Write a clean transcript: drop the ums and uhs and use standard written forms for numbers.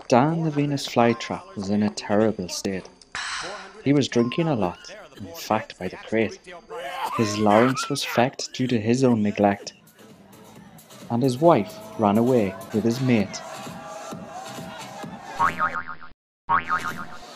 Dan the Venus Flytrap was in a terrible state. He was drinking a lot, in fact by the crate. His larynx was fecked due to his own neglect, and his wife ran away with his mate.